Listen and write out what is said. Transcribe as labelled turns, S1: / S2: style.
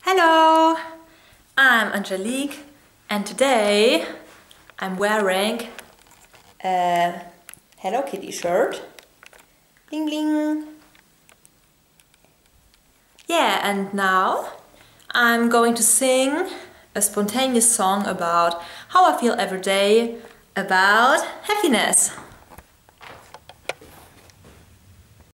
S1: Hello, I'm Angelique and today I'm wearing a Hello Kitty shirt. Bling bling. Yeah, and now I'm going to sing a spontaneous song about how I feel every day about happiness.